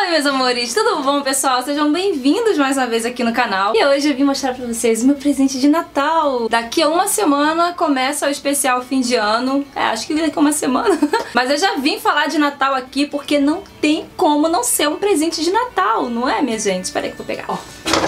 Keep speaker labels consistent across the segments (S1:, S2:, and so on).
S1: Oi, meus amores, tudo bom, pessoal? Sejam bem-vindos mais uma vez aqui no canal. E hoje eu vim mostrar pra vocês o meu presente de Natal. Daqui a uma semana começa o especial fim de ano. Acho que daqui a uma semana. Mas eu já vim falar de Natal aqui porque não tem como não ser um presente de Natal, não é, minha gente? Espera aí que eu vou pegar. Ó.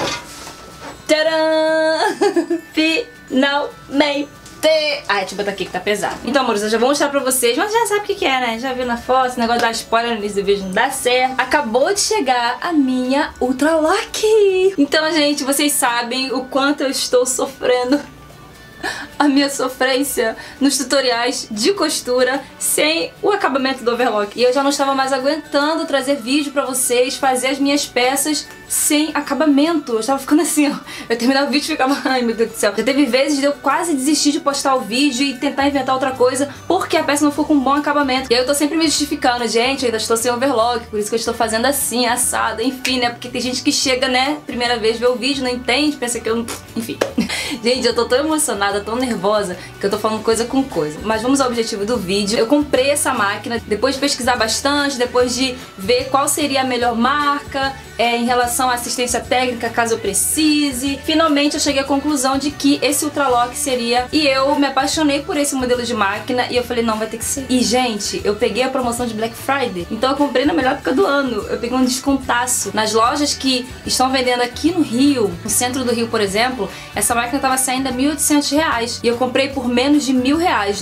S1: Tcharam! Finalmente! Ai, deixa eu botar aqui que tá pesado. Então, amores, eu já vou mostrar pra vocês, mas já sabe o que é, né? Já viu na foto, esse negócio da spoiler no início do vídeo não dá certo. Acabou de chegar a minha Ultra Lock. Então, gente, vocês sabem o quanto eu estou sofrendo a minha sofrência nos tutoriais de costura sem o acabamento do overlock. E eu já não estava mais aguentando trazer vídeo pra vocês, fazer as minhas peças sem acabamento. Eu estava ficando assim, ó. Eu terminava o vídeo e ficava, ai meu Deus do céu. Já teve vezes de eu quase desistir de postar o vídeo e tentar inventar outra coisa porque a peça não ficou com um bom acabamento. E aí eu tô sempre me justificando, gente, eu ainda estou sem overlock, por isso que eu estou fazendo assim, assado, enfim, né? Porque tem gente que chega, né, primeira vez vê o vídeo, não entende, pensa que eu não... Enfim. Gente, eu tô tão emocionada, tão nervosa, que eu tô falando coisa com coisa. Mas vamos ao objetivo do vídeo. Eu comprei essa máquina depois de pesquisar bastante, depois de ver qual seria a melhor marca, em relação à assistência técnica, caso eu precise. Finalmente eu cheguei à conclusão de que esse Ultra Lock seria, e eu me apaixonei por esse modelo de máquina e eu falei, não, vai ter que ser. E, gente, eu peguei a promoção de Black Friday, então eu comprei na melhor época do ano. Eu peguei um descontaço. Nas lojas que estão vendendo aqui no Rio, no centro do Rio, por exemplo, essa máquina tava saindo a R$1.800 e eu comprei por menos de R$1.000,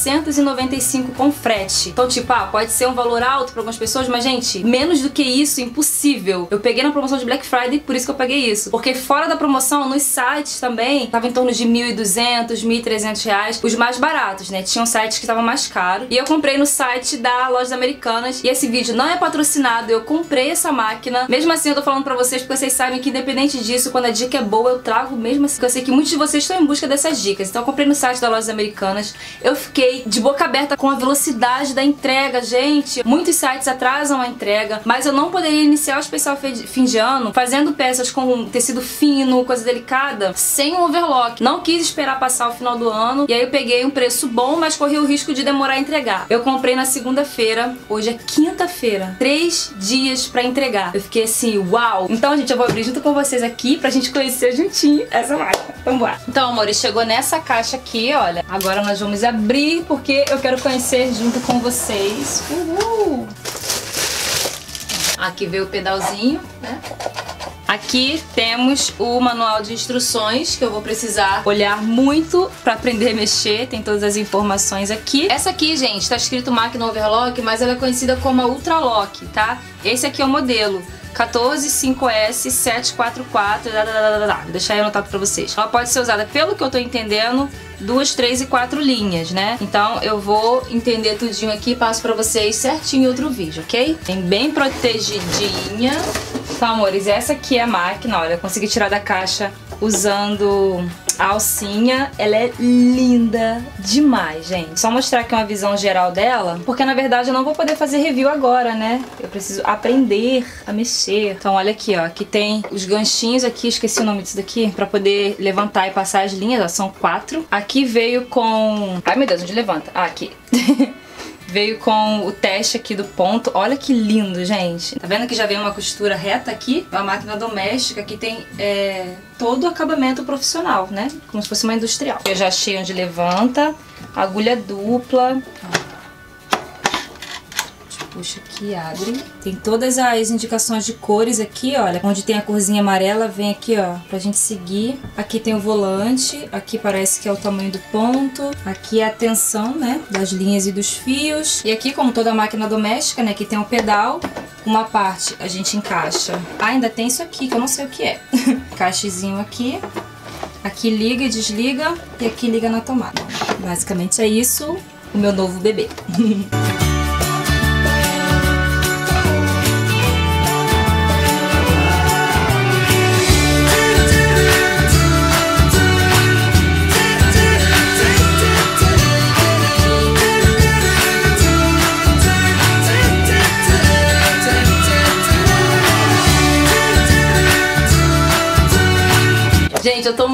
S1: 995 com frete. Então, tipo, pode ser um valor alto para algumas pessoas, mas, gente, menos do que isso, impossível. Eu peguei na promoção de Black Friday, por isso que eu paguei isso. Porque fora da promoção, nos sites também, tava em torno de R$1.200, R$1.300, os mais baratos, né? Tinham sites que estavam mais caros. E eu comprei no site da Lojas Americanas. E esse vídeo não é patrocinado, eu comprei essa máquina. Mesmo assim, eu tô falando pra vocês, porque vocês sabem que independente disso, quando a dica é boa, eu trago mesmo assim. Porque eu sei que muitos de vocês estão em busca dessas dicas. Então eu comprei no site da Lojas Americanas. Eu fiquei de boca aberta com a velocidade da entrega, gente. Muitos sites atrasam a entrega, mas eu não poderia iniciar o especial fim de ano fazendo peças com tecido fino, coisa delicada, sem um overlock. Não quis esperar passar o final do ano, e aí eu peguei um preço bom, mas corri o risco de demorar a entregar. Eu comprei na segunda-feira, hoje é quinta-feira, 3 dias pra entregar. Eu fiquei assim, uau! Então, gente, eu vou abrir junto com vocês aqui pra gente conhecer juntinho essa máquina. Vamos lá. Então, amores, chegou nessa caixa aqui, olha. Agora nós vamos abrir porque eu quero conhecer junto com vocês. Uhul! Aqui veio o pedalzinho, né? Aqui temos o manual de instruções, que eu vou precisar olhar muito pra aprender a mexer. Tem todas as informações aqui. Essa aqui, gente, tá escrito máquina overlock, mas ela é conhecida como a Ultra Lock, tá? Esse aqui é o modelo 145S744. Vou deixar aí anotado pra vocês. Ela pode ser usada, pelo que eu tô entendendo, 2, 3 e 4 linhas, né? Então eu vou entender tudinho aqui e passo pra vocês certinho em outro vídeo, ok? Tem bem protegidinha. Então, amores, essa aqui é a máquina, olha, eu consegui tirar da caixa usando a alcinha. Ela é linda demais, gente. Só mostrar aqui uma visão geral dela, porque na verdade eu não vou poder fazer review agora, né? Eu preciso aprender a mexer. Então olha aqui, ó, aqui tem os ganchinhos aqui, esqueci o nome disso daqui, pra poder levantar e passar as linhas, ó, são 4. Aqui veio com... Ai meu Deus, onde levanta? Ah, aqui. Veio com o teste aqui do ponto. Olha que lindo, gente. Tá vendo que já vem uma costura reta aqui? É uma máquina doméstica que tem todo o acabamento profissional, né? Como se fosse uma industrial. Eu já achei onde levanta. Agulha dupla. Puxa aqui, abre. Tem todas as indicações de cores aqui, olha. Onde tem a corzinha amarela, vem aqui, ó, pra gente seguir. Aqui tem o volante. Aqui parece que é o tamanho do ponto. Aqui é a tensão, né, das linhas e dos fios. E aqui, como toda máquina doméstica, né, aqui tem o pedal. Uma parte a gente encaixa. Ah, ainda tem isso aqui, que eu não sei o que é. Encaixezinho aqui. Aqui liga e desliga. E aqui liga na tomada. Basicamente é isso, o meu novo bebê. Gente, eu tô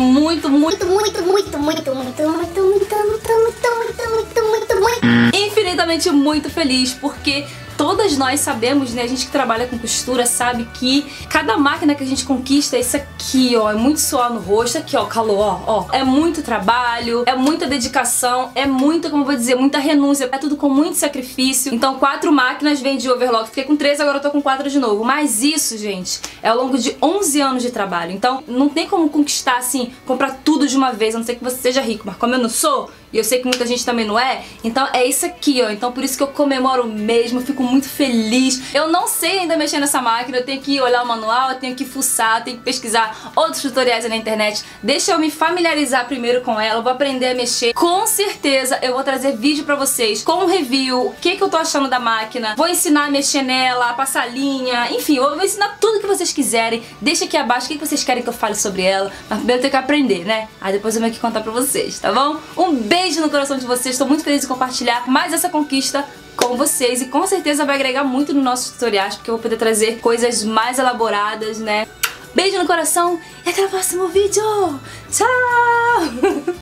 S1: infinitamente muito feliz, porque todas nós sabemos, né, a gente que trabalha com costura sabe que cada máquina que a gente conquista, isso aqui, ó, é muito suor no rosto, aqui, ó, calor, ó, é muito trabalho, é muita dedicação, é muita, como eu vou dizer, muita renúncia, é tudo com muito sacrifício. Então 4 máquinas vem de overlock, fiquei com 3, agora eu tô com 4 de novo. Mas isso, gente, é ao longo de 11 anos de trabalho. Então não tem como conquistar assim, comprar tudo de uma vez, a não ser que você seja rico, mas como eu não sou, e eu sei que muita gente também não é, então é isso aqui, ó. Então por isso que eu comemoro mesmo, eu fico muito feliz. Eu não sei ainda mexer nessa máquina, eu tenho que olhar o manual, eu tenho que fuçar, eu tenho que pesquisar outros tutoriais na internet. Deixa eu me familiarizar primeiro com ela, eu vou aprender a mexer. Com certeza eu vou trazer vídeo pra vocês com review, o que eu tô achando da máquina, vou ensinar a mexer nela, a passar linha, enfim, eu vou ensinar tudo que vocês quiserem. Deixa aqui abaixo o que vocês querem que eu fale sobre ela, mas primeiro eu tenho que aprender, né? Aí depois eu venho aqui contar pra vocês, tá bom? Um beijo no coração de vocês, estou muito feliz de compartilhar mais essa conquista com vocês e com certeza vai agregar muito nos nossos tutoriais, porque eu vou poder trazer coisas mais elaboradas, né? Beijo no coração e até o próximo vídeo! Tchau!